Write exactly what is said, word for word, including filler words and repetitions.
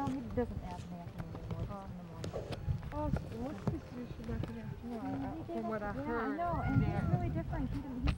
he doesn't nap in the afternoon anymore, just in the morning. Oh, so what's this issue about the afternoon? No, I, I, From what I yeah, heard. I know, and he's really different. He, he's